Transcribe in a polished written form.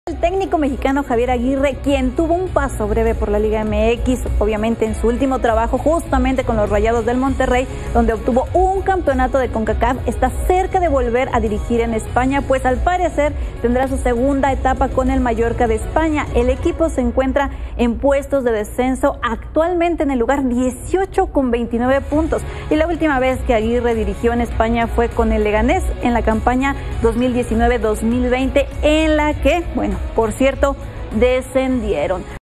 El técnico mexicano Javier Aguirre, quien tuvo un paso breve por la Liga MX, obviamente en su último trabajo justamente con los Rayados del Monterrey, donde obtuvo un campeonato de CONCACAF, está cerca de volver a dirigir en España, pues al parecer tendrá su segunda etapa con el Mallorca de España. El equipo se encuentra en puestos de descenso, actualmente en el lugar 18 con 29 puntos. Y la última vez que Aguirre dirigió en España fue con el Leganés en la campaña 2019-2020, en la que, bueno, por cierto, descendieron.